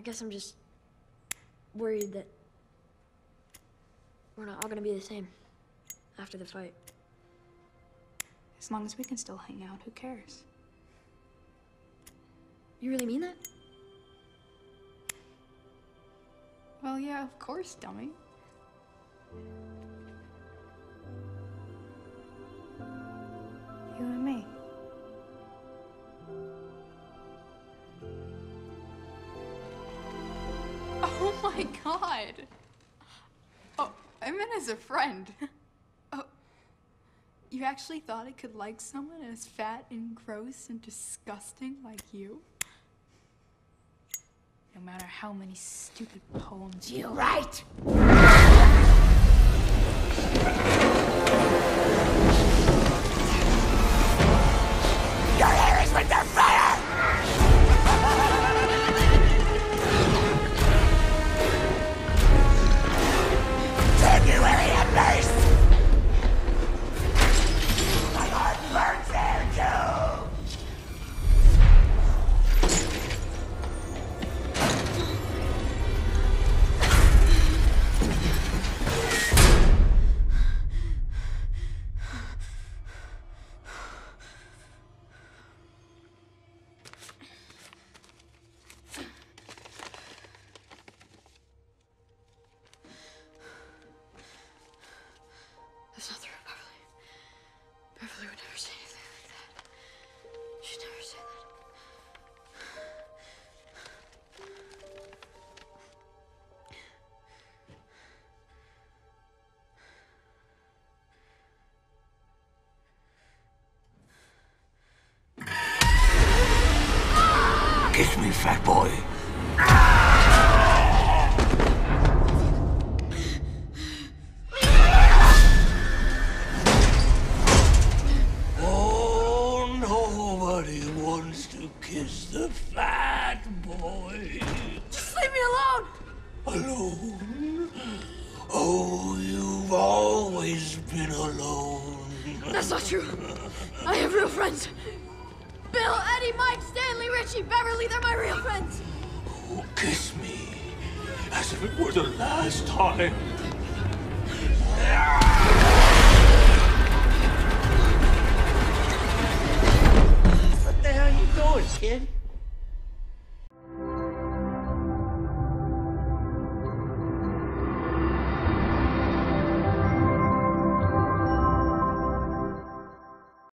I guess I'm just worried that we're not all gonna be the same after the fight. As long as we can still hang out, who cares? You really mean that? Well, yeah, of course, dummy. You and me. Oh my God! Oh, I meant as a friend. Oh, you actually thought I could like someone as fat and gross and disgusting like you? No matter how many stupid poems you write! Your hair is with their fire! February embers! My heart burns there too! That's not true, Beverly. Beverly would never say anything like that. She'd never say that. Kiss me, fat boy. Oh, nobody wants to kiss the fat boy. Just leave me alone! Alone? Oh, you've always been alone. That's not true. I have real friends. Bill, Eddie, Mike, Stanley, Richie, Beverly, they're my real friends. Oh, kiss me as if it were the last time. What the hell are you doing, kid?